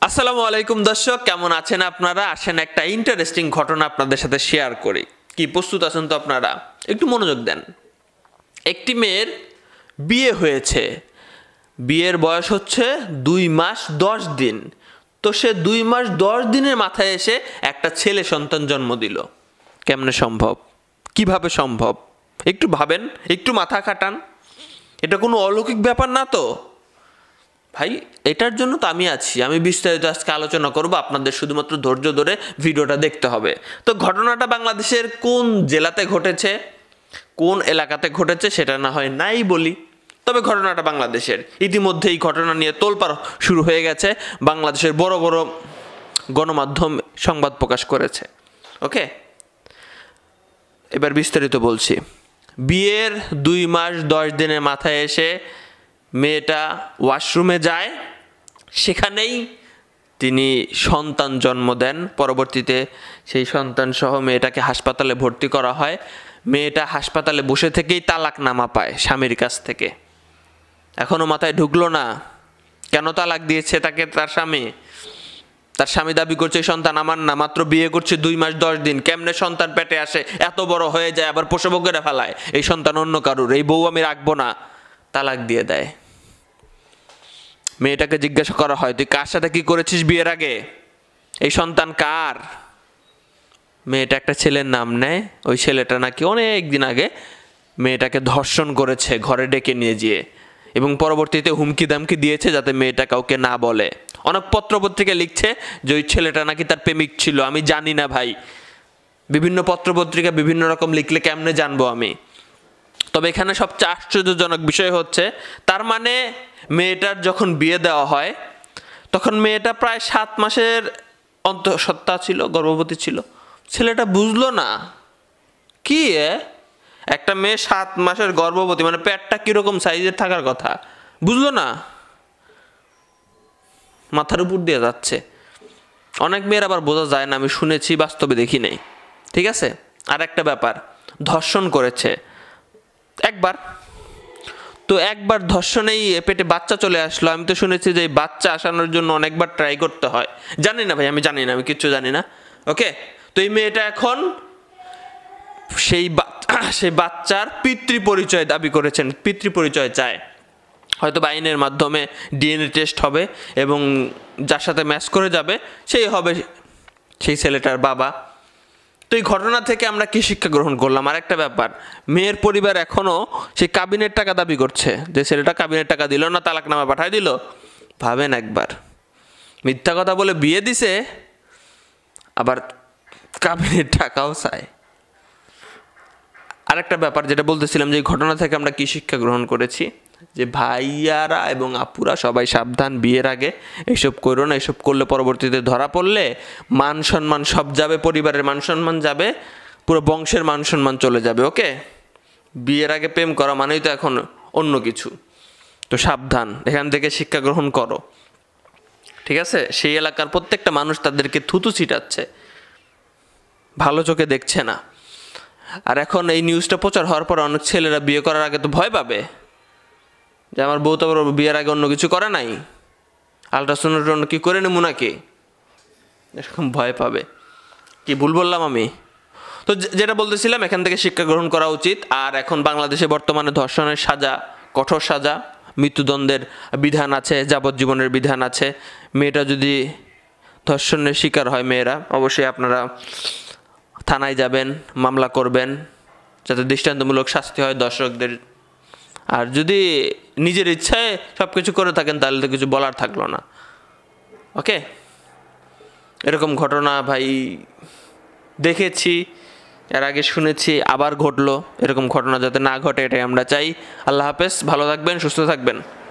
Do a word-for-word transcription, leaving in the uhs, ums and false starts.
আসসালামু আলাইকুম দর্শক, কেমন আছেন আপনারা? আসেন একটা ইন্টারেস্টিং ঘটনা আপনাদের সাথে শেয়ার করি। কি প্রস্তুত আছেন তো আপনারা? একটু মনোযোগ দেন। একটি মেয়ের বিয়ে হয়েছে, বিয়ের বয়স হচ্ছে দুই মাস দশ দিন। তো সে দুই মাস দশ দিনের মাথায় এসে একটা ছেলে সন্তান জন্ম দিল। কেমনে সম্ভব? কিভাবে সম্ভব? একটু ভাবেন, একটু মাথা খাটান। এটা কোনো অলৌকিক ব্যাপার না তো ভাই। এটার জন্য তো আমি আছি, আমি বিস্তারিত আজকে আলোচনা করব। আপনাদের শুধুমাত্র ধৈর্য ধরে ভিডিওটা দেখতে হবে। তো ঘটনাটা বাংলাদেশের কোন জেলাতে ঘটেছে, কোন এলাকাতে ঘটেছে সেটা না হয় নাই বলি, তবে ঘটনাটা বাংলাদেশের। ইতিমধ্যে এই ঘটনা নিয়ে তোলপাড় শুরু হয়ে গেছে, বাংলাদেশের বড় বড় গণমাধ্যম সংবাদ প্রকাশ করেছে। ওকে, এবার বিস্তারিত বলছি। বিয়ের দুই মাস দশ দিনের মাথায় এসে মেয়েটা ওয়াশরুমে যায়, সেখানেই তিনি সন্তান জন্ম দেন। পরবর্তীতে সেই সন্তান সহ মেয়েটাকে হাসপাতালে ভর্তি করা হয়। মেয়েটা হাসপাতালে বসে থেকেই তালাকনামা পায় স্বামীর কাছ থেকে। এখনও মাথায় ঢুকলো না কেন তালাক দিয়েছে তাকে তার স্বামী। তার স্বামী দাবি করছে সন্তান আমার না, মাত্র বিয়ে করছে দুই মাস দশ দিন, কেমনে সন্তান পেটে আসে, এত বড় হয়ে যায়, আবার প্রসব করে ফেলায়, এই সন্তান অন্য কারুর, এই বউ আমি রাখবো না, তালাক দিয়ে দেয়। মেয়েটাকে জিজ্ঞাসা করা হয়, তুই কার সাথে কি করেছিস বিয়ের আগে, এই সন্তান কার? মেয়েটা একটা ছেলের নাম নেয়। ওই ছেলেটা নাকি অনেক দিন আগে মেয়েটাকে ধর্ষণ করেছে ঘরে ডেকে নিয়ে গিয়ে, এবং পরবর্তীতে হুমকি দামকি দিয়েছে যাতে মেয়েটা কাউকে না বলে। অনেক পত্রপত্রিকা লিখছে যে ওই ছেলেটা নাকি তার প্রেমিক ছিল। আমি জানি না ভাই, বিভিন্ন পত্রপত্রিকা বিভিন্ন রকম লিখলে কেমনে জানবো আমি। তবে এখানে সবচেয়ে আশ্চর্যজনক বিষয় হচ্ছে, তার মানে মেয়েটার যখন বিয়ে দেওয়া হয় তখন মেয়েটা প্রায় সাত মাসের অন্তঃসত্ত্বা ছিল, গর্ভবতী ছিল। ছেলেটা বুঝলো না কি একটা মেয়ে সাত মাসের গর্ভবতী, মানে পেটটা কিরকম সাইজের থাকার কথা, বুঝলো না। মাথার উপর দিয়ে যাচ্ছে। অনেক মেয়ের আবার বোঝা যায় না, আমি শুনেছি, বাস্তবে দেখি নাই। ঠিক আছে, আর একটা ব্যাপার, ধর্ষণ করেছে একবার। তো একবার ধর্ষণেই পেটে বাচ্চা চলে আসলো। আমি তো শুনেছি যে বাচ্চা আসানোর জন্য অনেকবার ট্রাই করতে হয়। জানি না ভাই, আমি জানি না, আমি কিচ্ছু জানি না। ওকে, তো এই মেয়েটা এখন সেই সেই বাচ্চার পিতৃ পরিচয় দাবি করেছেন, পিতৃ পরিচয় চায়। হয়তো আইনের মাধ্যমে ডিএনএ টেস্ট হবে এবং যার সাথে ম্যাচ করে যাবে সেই হবে সেই ছেলেটার বাবা। তো এই ঘটনা থেকে আমরা কি শিক্ষা গ্রহণ করলাম? আর একটা ব্যাপার, মেয়ের পরিবার এখনও সেই কাবিনের টাকা দাবি করছে, যে ছেলেটা কাবিনের টাকা দিল না, তালাকনামা পাঠায় দিল। ভাবেন একবার, মিথ্যা কথা বলে বিয়ে দিছে, আবার কাবিনের টাকাও চায়। আরেকটা ব্যাপার যেটা বলতেছিলাম, যে ঘটনা থেকে আমরা কি শিক্ষা গ্রহণ করেছি, যে ভাইয়ারা এবং আপুরা সবাই সাবধান, বিয়ের আগে এইসব করো না। এইসব করলে পরবর্তীতে ধরা পড়লে মান সম্মান সব যাবে, পরিবারের মান সম্মান যাবে, পুরো বংশের মান সম্মান চলে যাবে। ওকে, বিয়ের আগে প্রেম করা মানেই তো এখন অন্য কিছু। তো সাবধান, এখান থেকে শিক্ষা গ্রহণ করো। ঠিক আছে, সেই এলাকার প্রত্যেকটা মানুষ তাদেরকে থুতু ছিটাচ্ছে, ভালো চোখে দেখছে না। আর এখন এই নিউজটা প্রচার হওয়ার পর অনেক ছেলেরা বিয়ে করার আগে তো ভয় পাবে যে আমার বউ তো বিয়ের আগে অন্য কিছু করে নাই, আলট্রাসাউন্ডের অন্য কি করে নেবো নাকি, এরকম ভয় পাবে। কি ভুল বললাম আমি? তো যেটা বলতেছিলাম, এখান থেকে শিক্ষা গ্রহণ করা উচিত। আর এখন বাংলাদেশে বর্তমানে ধর্ষণের সাজা কঠোর সাজা, মৃত্যুদণ্ডের বিধান আছে, যাবজ্জীবনের বিধান আছে। মেয়েটা যদি ধর্ষণের শিকার হয়, মেয়েরা অবশ্যই আপনারা থানায় যাবেন, মামলা করবেন, যাতে দৃষ্টান্তমূলক শাস্তি হয় দর্শকদের। আর যদি নিজের ইচ্ছায় সব কিছু করে থাকেন তাহলে তো কিছু বলার থাকলো না। ওকে, এরকম ঘটনা ভাই দেখেছি, এর আগে শুনেছি, আবার ঘটলো। এরকম ঘটনা যাতে না ঘটে এটাই আমরা চাই। আল্লাহ হাফেজ, ভালো থাকবেন, সুস্থ থাকবেন।